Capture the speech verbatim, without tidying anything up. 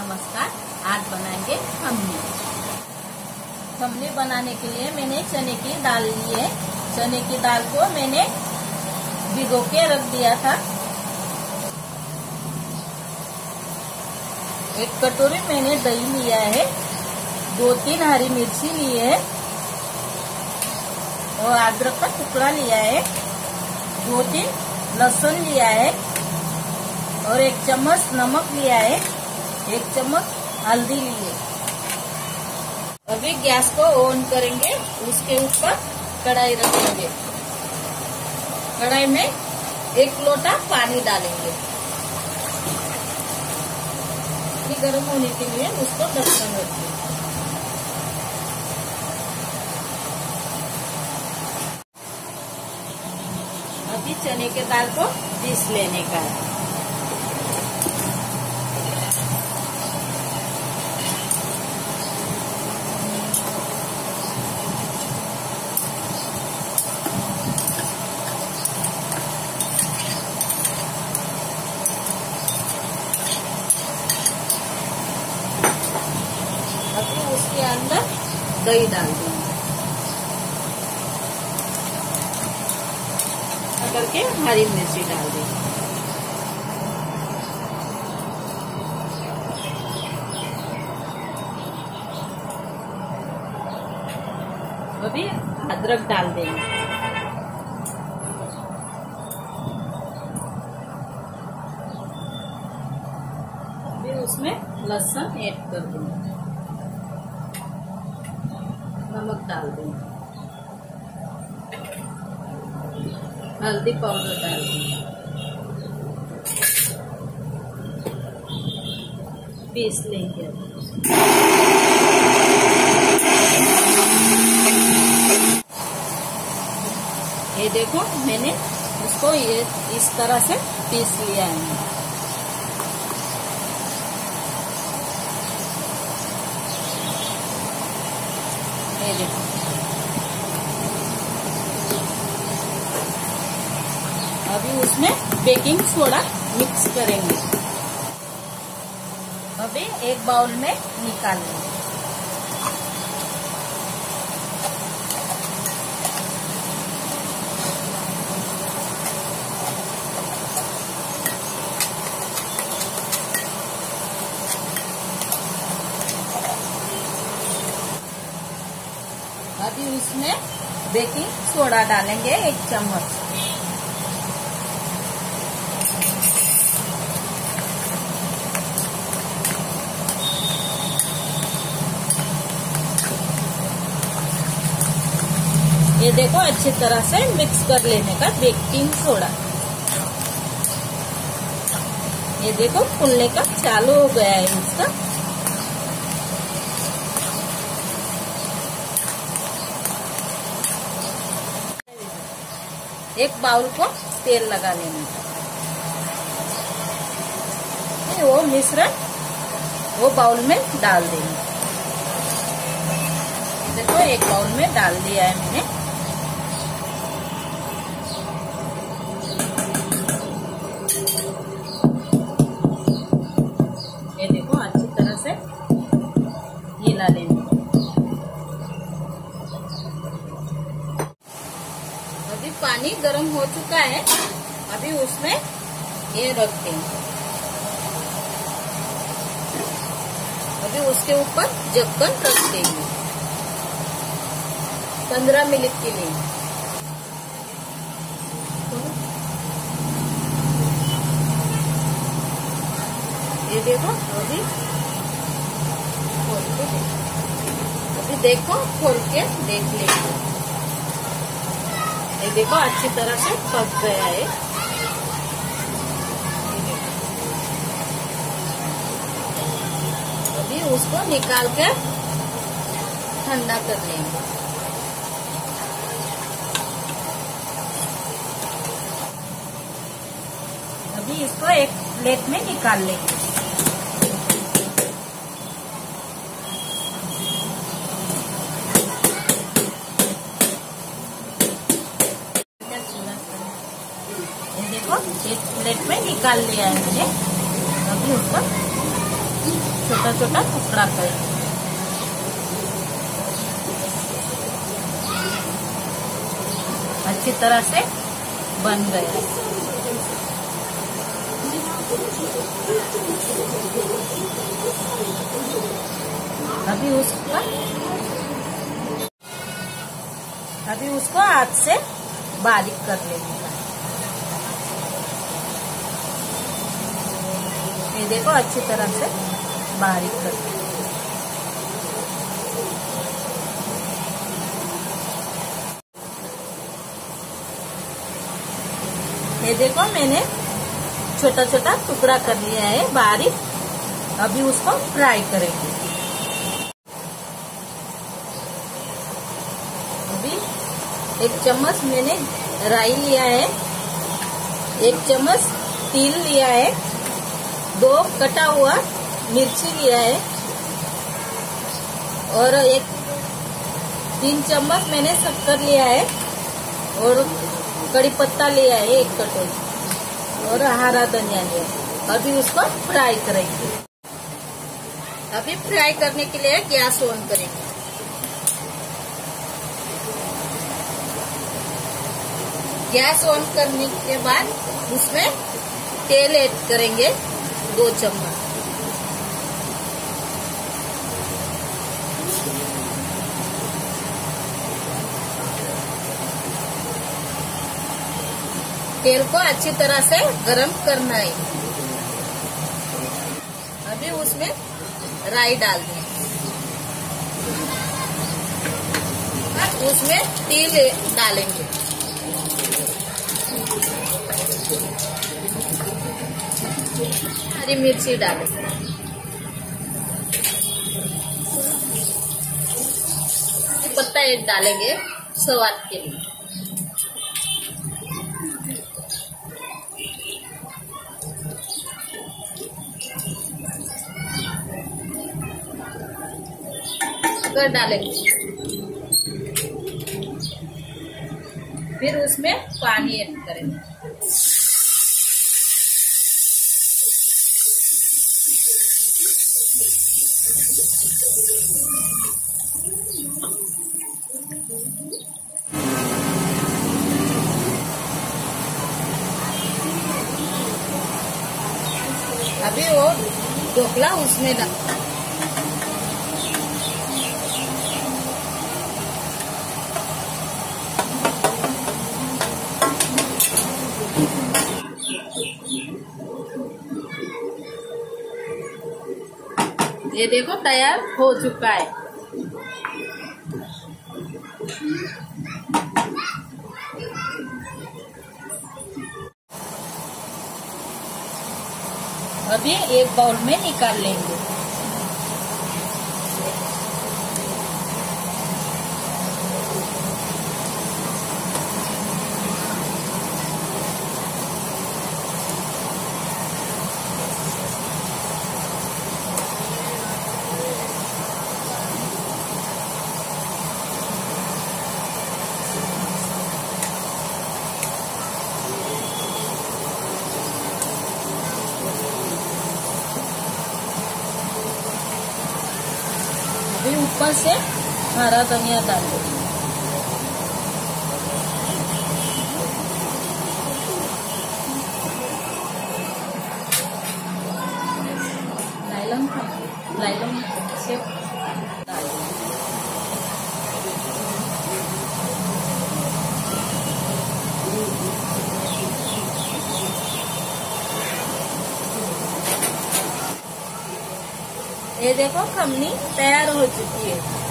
नमस्कार। आज बनाएंगे खमनी। खमनी बनाने के लिए मैंने चने की दाल ली है। चने की दाल को मैंने भिगो के रख दिया था। एक कटोरी मैंने दही लिया है, दो तीन हरी मिर्ची ली है और अदरक का टुकड़ा लिया है, दो तीन लहसुन लिया है और एक चम्मच नमक लिया है, एक चम्मच हल्दी ली है। अभी गैस को ऑन करेंगे, उसके ऊपर कढ़ाई रखेंगे। कढ़ाई में एक लोटा पानी डालेंगे। ये गर्म होने के लिए उसको ढक्कन रखेंगे। अभी चने के दाल को पीस लेने का है। अभी उसके अंदर दही डाल देंगे करके हरी मिर्ची डाल देंगे। अभी अदरक डाल देंगे। अभी उसमें लहसुन ऐड कर देंगे। नमक डाल देंगे, हल्दी पाउडर डाल देंगे, पीस लेंगे। ये देखो मैंने उसको ये इस तरह से पीस लिया है। ये देखो अभी उसमें बेकिंग सोडा मिक्स करेंगे। अभी एक बाउल में निकाल लेंगे। अभी उसमें बेकिंग सोडा डालेंगे एक चम्मच। ये देखो अच्छी तरह से मिक्स कर लेने का बेकिंग सोडा। ये देखो फूलने का चालू हो गया है इसका। एक बाउल को तेल लगा लेने का। वो मिश्रण वो बाउल में डाल देंगे। देखो एक बाउल में डाल दिया है मैंने। ये देखो अच्छी तरह से हिला लेंगे। अभी पानी गर्म हो चुका है। अभी उसमें ये रख देंगे। अभी उसके ऊपर ढक्कन रख देंगे पंद्रह मिनट के लिए। ये देखो अभी खोल के अभी देखो खोल के देख लेंगे। ये देखो अच्छी तरह से पक गया है। अभी उसको निकाल कर ठंडा कर लेंगे। अभी इसको एक प्लेट में निकाल लेंगे। ये देखो एक प्लेट में निकाल लिया है मैंने। अभी उसको छोटा छोटा छोटा टुकड़ा करेंगे। अच्छी तरह से बन गया। अभी उसका अभी उसको हाथ से बारीक कर लेंगे। ये देखो अच्छी तरह से बारीक कर लेंगे। ये देखो मैंने छोटा छोटा टुकड़ा कर लिया है बारीक। अभी उसको फ्राई करेंगे। अभी एक चम्मच मैंने राई लिया है, एक चम्मच तिल लिया है, दो कटा हुआ मिर्ची लिया है और एक तीन चम्मच मैंने शक्कर लिया है और कड़ी पत्ता लिया है एक कटोरी और हरा धनिया लिया है। अभी उसको फ्राई करेंगे। अभी फ्राई करने के लिए गैस ऑन करेंगे। गैस ऑन करने के बाद उसमें तेल ऐड करेंगे दो चम्मच। तेल को अच्छी तरह से गरम करना है। अभी उसमें राई डाल दें। उसमें तिल डालेंगे। हरी मिर्ची डालेंगे। पत्ता एक डालेंगे स्वाद के लिए। कर डालेंगे। फिर उसमें पानी ऐड करेंगे। अभी वो ढोकला उसमें डाल। ये देखो तैयार हो चुका है। अभी एक बाउल में निकाल लेंगे। अभी ऊपर से हरा धनिया डाल दो। लाइलम लाइलम से डाल दो। ये देखो खमनी तैयार हो चुकी है।